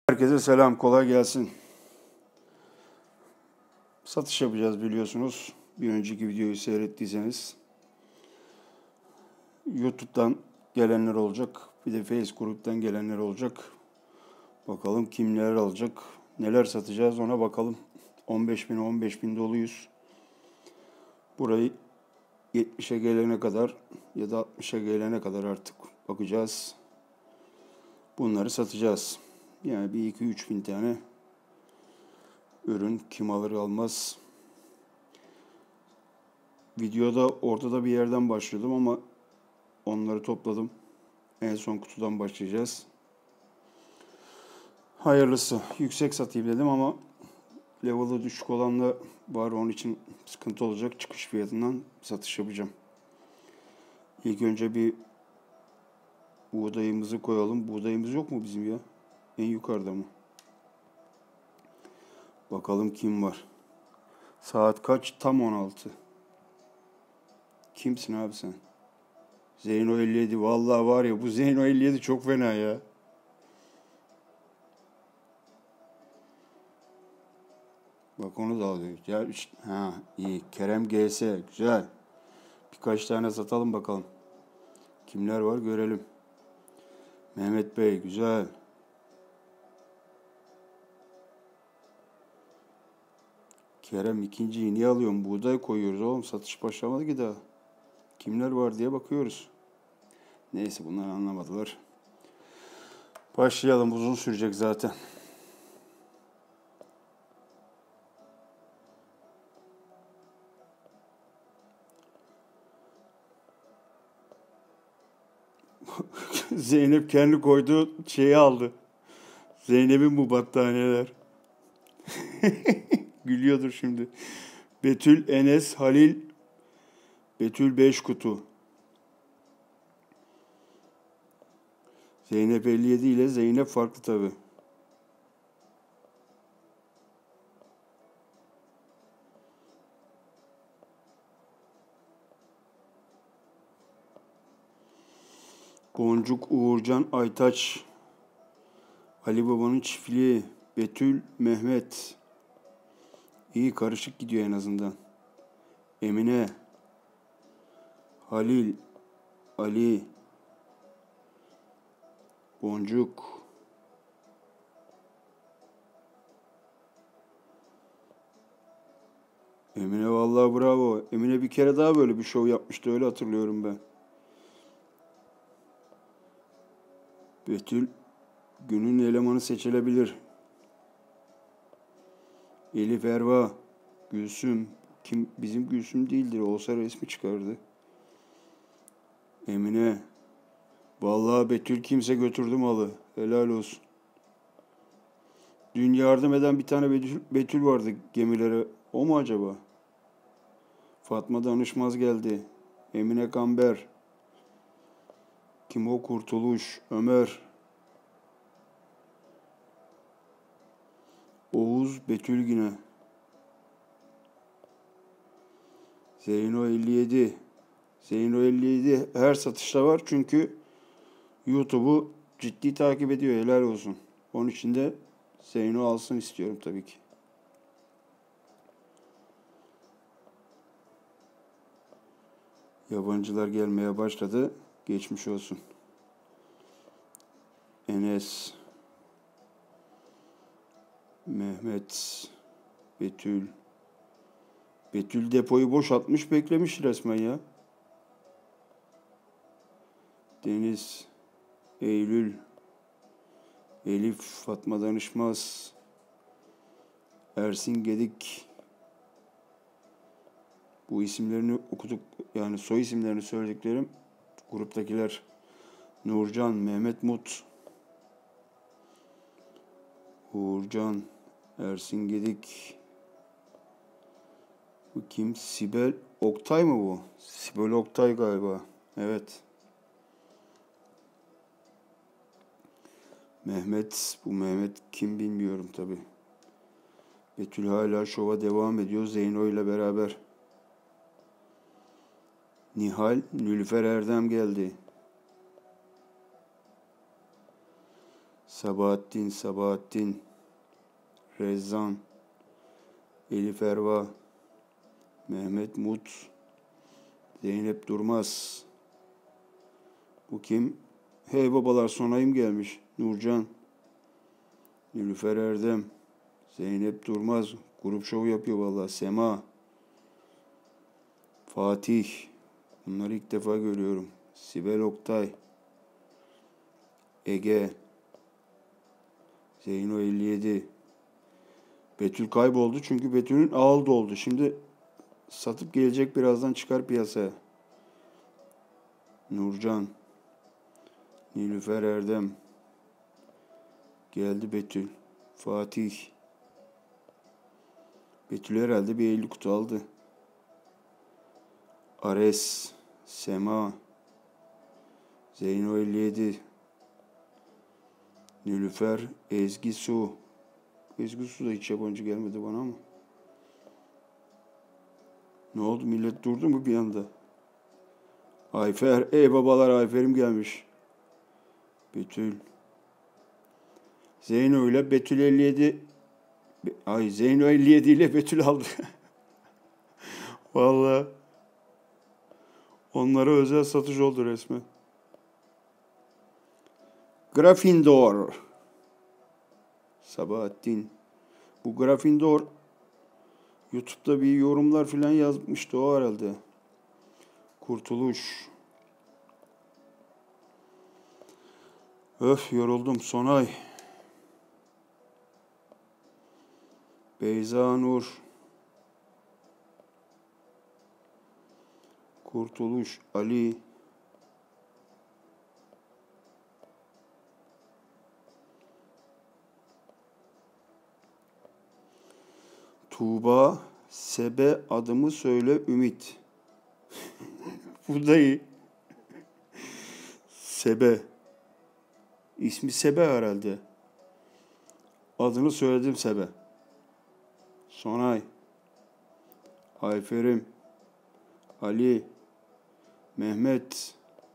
Herkese selam, kolay gelsin. Satış yapacağız biliyorsunuz. Bir önceki videoyu seyrettiyseniz YouTube'dan gelenler olacak. Bir de Facebook'tan gelenler olacak. Bakalım kim neler alacak, neler satacağız ona bakalım. 15.000 doluyuz. Burayı 70'e gelene kadar ya da 60'a gelene kadar artık bakacağız. Bunları satacağız. Yani bir 2-3 bin tane ürün kim alır almaz. Videoda ortada bir yerden başladım ama onları topladım. En son kutudan başlayacağız. Hayırlısı. Yüksek satayım dedim ama level'ı düşük olan da var. Onun için sıkıntı olacak. Çıkış fiyatından satış yapacağım. İlk önce bir buğdayımızı koyalım. Buğdayımız yok mu bizim ya? En yukarıda mı? Bakalım kim var. Saat kaç? Tam 16. Kimsin abi sen? Zeyno 57. Vallahi var ya bu Zeyno 57 çok fena ya. Bak onu da alıyor. Ya işte, ha iyi. Kerem GS güzel. Birkaç tane satalım bakalım. Kimler var görelim. Mehmet Bey güzel. Kerem ikinciyi niye alıyorum? Buğday koyuyoruz oğlum. Satış başlamadı ki daha. Kimler var diye bakıyoruz. Neyse bunları anlamadılar. Başlayalım. Uzun sürecek zaten. Zeynep kendi koyduğu şeyi aldı. Zeynep'in bu battaniyeler. Gülüyordur şimdi. Betül, Enes, Halil, Betül 5 kutu. Zeynep 57 ile Zeynep farklı tabi. Boncuk, Uğurcan, Aytaç, Ali Baba'nın çiftliği, Betül, Mehmet. İyi karışık gidiyor en azından. Emine, Halil, Ali, Boncuk. Emine vallahi bravo. Emine bir kere daha böyle bir şov yapmıştı öyle hatırlıyorum ben. Betül günün elemanı seçilebilir. Elif Erva, Gülsüm. Kim bizim Gülsüm değildir. Olsa resmi çıkardı. Emine. Vallahi Betül kimse götürdü malı. Helal olsun. Dün yardım eden bir tane Betül vardı gemilere. O mu acaba? Fatma Danışmaz geldi. Emine Kamber. Kim o? Kurtuluş. Ömer. Oğuz Betül yine. Zeyno 57. Zeyno 57 her satışta var çünkü YouTube'u ciddi takip ediyor. Helal olsun. Onun için de Zeyno alsın istiyorum tabii ki. Yabancılar gelmeye başladı. Geçmiş olsun. Enes, Mehmet, Betül. Betül depoyu boşaltmış beklemiş resmen ya. Deniz, Eylül, Elif, Fatma Danışmaz, Ersin Gedik. Bu isimlerini okuduk. Yani soy isimlerini söylediklerim gruptakiler. Nurcan, Mehmet Mut, Uğurcan, Ersin Gedik. Bu kim? Sibel Oktay mı bu? Sibel Oktay galiba. Evet. Mehmet. Bu Mehmet kim bilmiyorum tabi. Betül hala şova devam ediyor Zeyno ile beraber. Nihal, Nülüfer Erdem geldi. Sabahattin, Rezan, Elif Erva, Mehmet Mut, Zeynep Durmaz. Bu kim? Hey babalar, Sonay'ım gelmiş. Nurcan, Nilüfer Erdem, Zeynep Durmaz. Grup şov yapıyor vallahi. Sema, Fatih. Bunları ilk defa görüyorum. Sibel Oktay, Ege, Zeyno 57. Betül kayboldu çünkü Betül'ün ağıl doldu. Şimdi satıp gelecek, birazdan çıkar piyasaya. Nurcan, Nilüfer Erdem. Geldi Betül. Fatih. Betül herhalde bir 50 kutu aldı. Ares, Sema, Zeyno 57. Nilüfer, Ezgi Su. Ezgi Su da hiç yabancı gelmedi bana ama. Ne oldu, millet durdu mu bir anda? Ayfer, ey babalar, Ayfer'im gelmiş. Betül. Zeyno ile Betül 57. Zeyno 57 ile Betül aldı. Vallahi onlara özel satış oldu resmen. Gryffindor. Sabahattin. Bu Gryffindor YouTube'da bir yorumlar filan yazmıştı o herhalde. Kurtuluş. Öf, yoruldum. Sonay. Beyza Nur. Kurtuluş. Ali. Tuğba. Sebe, adımı söyle Ümit. Bu da iyi. Sebe. İsmi Sebe herhalde. Adını söyledim, Sebe. Sonay. Ayfer'im. Ali. Mehmet.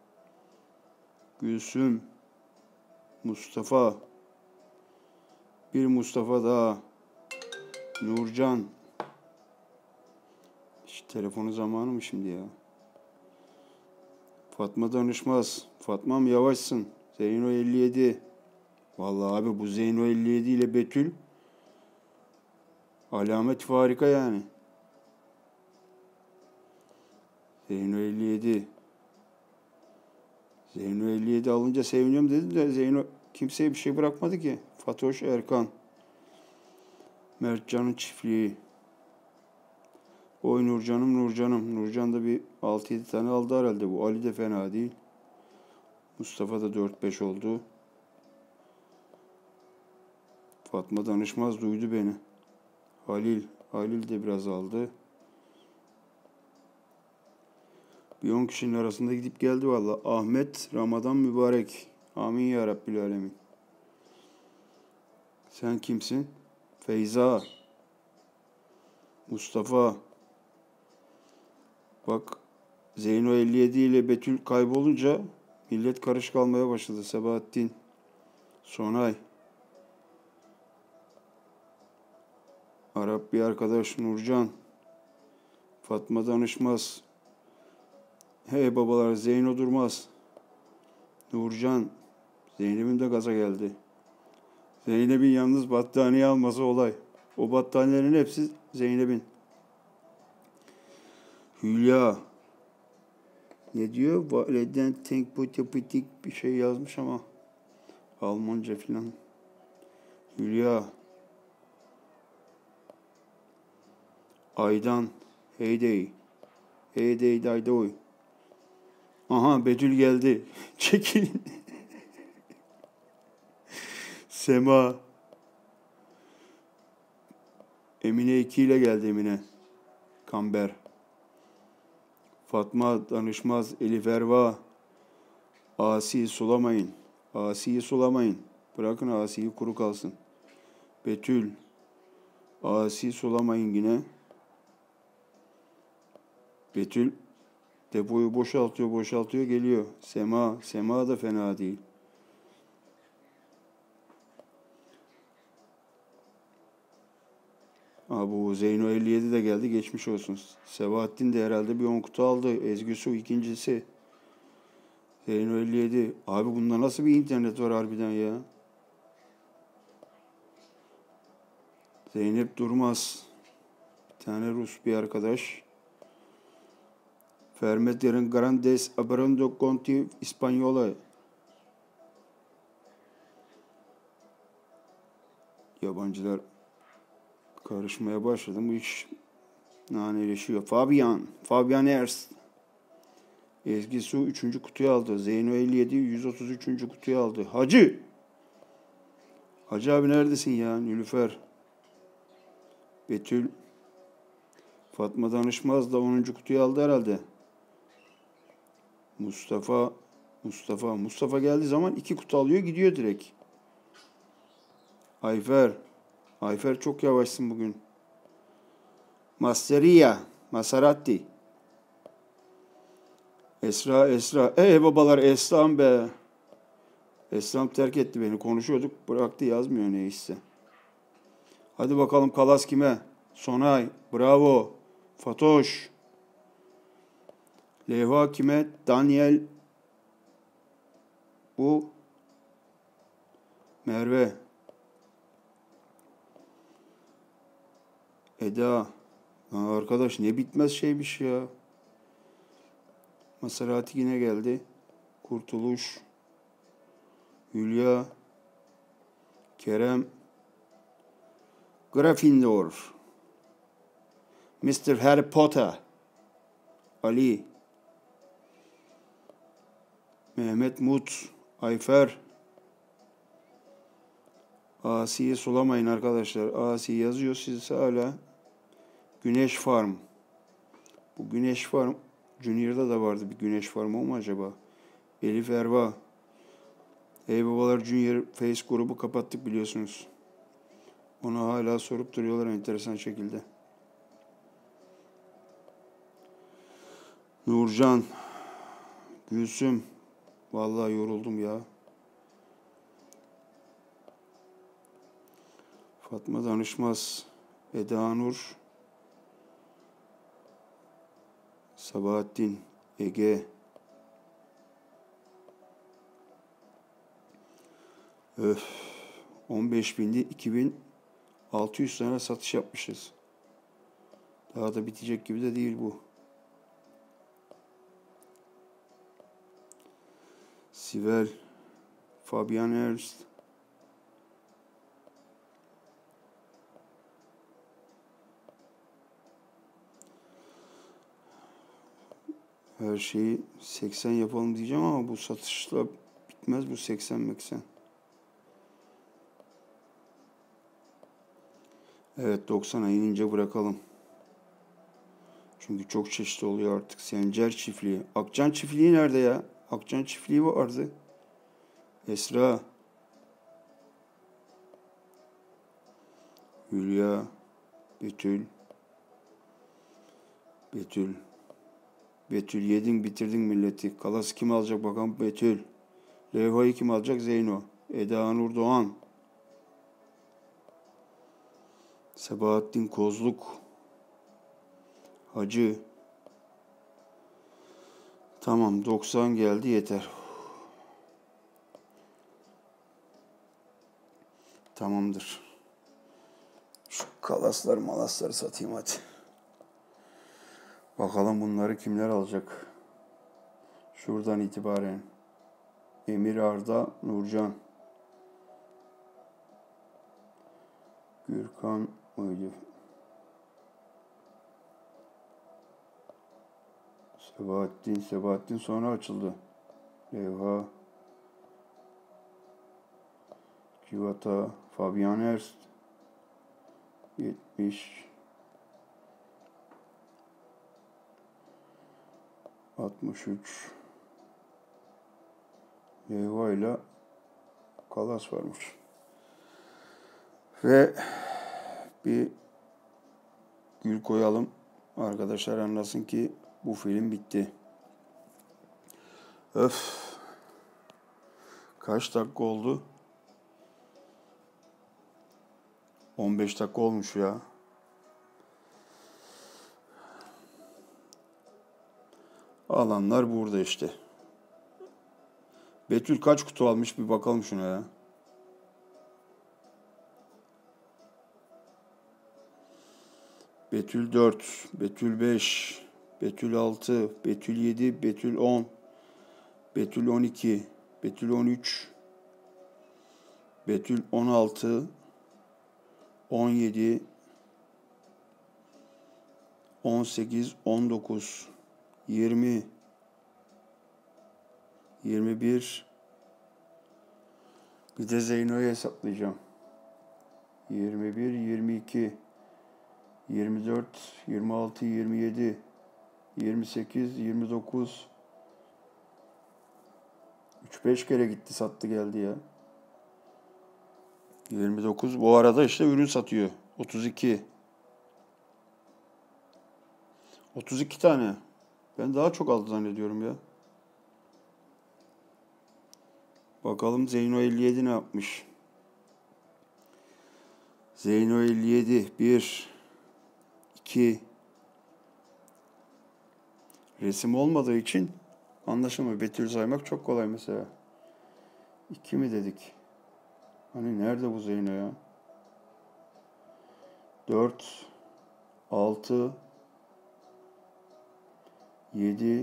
Gülsüm. Mustafa. Bir Mustafa daha. Nurcan. Hiç telefonu zamanı mı şimdi ya? Fatma Danışmaz. Fatmam yavaşsın. Zeyno 57. Vallahi abi, bu Zeyno 57 ile Betül alamet farika yani. Zeyno 57. Zeyno 57 alınca seviniyorum dedim de Zeyno kimseye bir şey bırakmadı ki. Fatoş Erkan. Mertcan'ın çiftliği. Oy Nurcan'ım. Nurcan da bir 6-7 tane aldı herhalde. Bu Ali de fena değil. Mustafa da 4-5 oldu. Fatma Danışmaz duydu beni. Halil de biraz aldı. Bir 10 kişinin arasında gidip geldi valla. Ahmet, Ramazan mübarek. Amin ya Rabbil alemin. Sen kimsin? Feyza. Mustafa. Bak, Zeyno 57 ile Betül kaybolunca millet karışık kalmaya başladı. Sabahattin. Sonay. Arap bir arkadaş Nurcan. Fatma Danışmaz. Hey babalar, Zeyno Durmaz. Nurcan. Zeynep'in de gaza geldi. Zeynep'in yalnız battaniye alması olay. O battaniyelerin hepsi Zeynep'in. Hülya. Ne diyor? Valeden tenk potipitik bir şey yazmış ama Almanca filan. Hülya. Aydan. Heyday. Heyday daydoy. Aha, Betül geldi. Çekilin. Sema. Emine 2 ile geldi Emine. Kamber. Fatma Danışmaz, Elif Erva. Asi'yi sulamayın. Asi'yi sulamayın. Bırakın Asi'yi kuru kalsın. Betül. Asi'yi sulamayın yine. Betül depoyu boşaltıyor geliyor. Sema da fena değil. Bu Zeyno 57 de geldi. Geçmiş olsun. Sebahattin de herhalde bir 10 kutu aldı. Ezgi Su ikincisi. Zeyno 57. Abi bunda nasıl bir internet var harbiden ya? Zeynep Durmaz. Bir tane Rus bir arkadaş. Fermetlerin Grandes Abrando Conti İspanyola. Yabancılar karışmaya başladı. Bu iş naneleşiyor. Fabian Ernst. Ezgi Su 3. kutuyu aldı. Zeyno 57 133. kutuyu aldı. Hacı abi neredesin ya? Nilüfer. Betül. Fatma Danışmaz da 10. kutuyu aldı herhalde. Mustafa geldiği zaman 2 kutu alıyor gidiyor direkt. Ayfer çok yavaşsın bugün. Maserati. Esra. Babalar Esra'm be. Esra'm terk etti beni. Konuşuyorduk. Bıraktı yazmıyor neyse. Hadi bakalım Kalas kime? Sonay. Bravo. Fatoş. Leyva kime? Daniel. Bu. Merve. Eda. Arkadaş ne bitmez şeymiş ya. Maserati yine geldi. Kurtuluş. Hülya. Kerem. Gryffindor. Mr. Harry Potter. Ali. Mehmet Mut. Ayfer. Asi'yi sulamayın arkadaşlar. Asi yazıyor siz hala. Güneş Farm. Bu Güneş Farm Junior'da da vardı bir Güneş Farm o mu acaba? Elif Erva. Babalar Junior Face grubu kapattık biliyorsunuz. Onu hala sorup duruyorlar enteresan şekilde. Nurcan. Gülsüm. Vallahi yoruldum ya. Fatma Danışmaz. Eda Nur. Sabahattin. Ege. 15.000'di 2.600 tane satış yapmışız. Daha da bitecek gibi de değil bu. Sibel. Fabian Ernst. Her şeyi 80 yapalım diyeceğim ama bu satışla bitmez bu 80. Evet 90'a inince bırakalım. Çünkü çok çeşitli oluyor artık. Sencer çiftliği. Akcan çiftliği nerede ya? Akcan çiftliği vardı. Esra. Hülya. Betül yedin bitirdin milleti. Kalası kim alacak bakalım Betül. Levhayı kim alacak Zeyno. Eda Nur Doğan. Sebahattin Kozluk. Hacı. Tamam 90 geldi yeter. Tamamdır. Şu malasları satayım hadi. Bakalım bunları kimler alacak. Şuradan itibaren. Emir Arda Nurcan. Gürkan mıydı? Sebahattin sonra açıldı. Levha. Civata. Fabian Ernst. 70. 63. Levha ile Kalas varmış. Ve bir gül koyalım. Arkadaşlar anlasın ki bu film bitti. Kaç dakika oldu? 15 dakika olmuş ya. Alanlar burada işte. Betül kaç kutu almış bir bakalım şuna ya. Betül 4, Betül 5, Betül 6, Betül 7, Betül 10, Betül 12, Betül 13, Betül 16, 17, 18, 19, 20, 21. Bir de Zeyno'yu hesaplayacağım. 21, 22, 24, 26, 27, 28, 29. 3-5 kere gitti sattı geldi ya. 29. Bu arada işte ürün satıyor. 32. 32 tane. Ben daha çok aldı zannediyorum ya. Bakalım Zeyno 57 ne yapmış? Zeyno 57. 1, 2. Resim olmadığı için anlaşılmıyor. Betül saymak çok kolay mesela. 2 mi dedik? Hani nerede bu Zeyno ya? 4, 6, 7,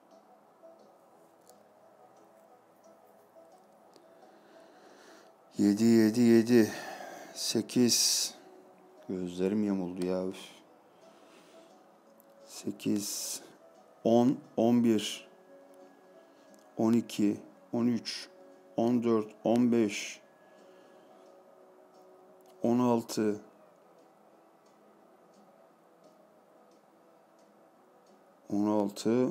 7, 8. Gözlerim yamuldu ya. 8, 10, 11, 12, 13, 14, 15, 16, 16,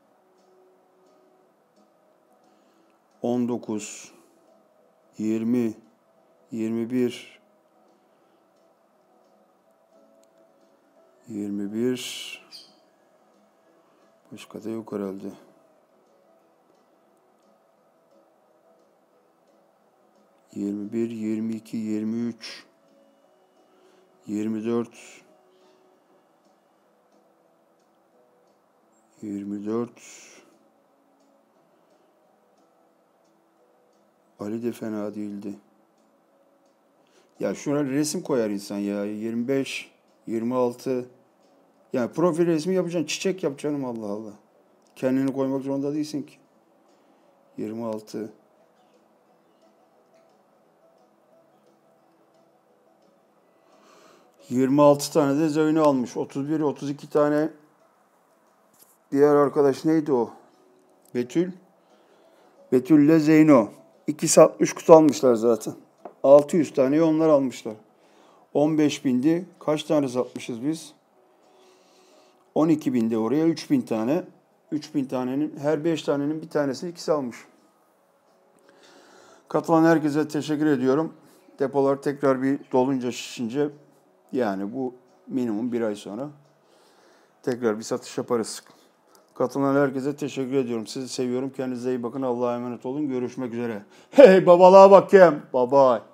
19, 20, 21, 21. Başka da yok herhalde. 21, 22, 23, 24, 24. Ali de fena değildi. Ya şuna resim koyar insan ya. 25, 26. Yani profil resmi yapacaksın. Çiçek yapacaksın Allah Allah. Kendini koymak zorunda değilsin ki. 26. 26 tane de Zeyno almış. 31, 32 tane diğer arkadaş neydi o? Betül. Betül ile Zeyno. İkisi 60 kutu almışlar zaten. 600 taneyi onlar almışlar. 15 bindi. Kaç tane satmışız biz? 12 binde oraya 3000 tane. 3000 tanenin her 5 tanenin bir tanesini ikisi almış. Katılan herkese teşekkür ediyorum. Depolar tekrar bir dolunca şişince yani bu minimum bir ay sonra tekrar bir satış yaparız. Katılan herkese teşekkür ediyorum. Sizi seviyorum. Kendinize iyi bakın. Allah'a emanet olun. Görüşmek üzere. Hey babalığa bakayım. Bye bye.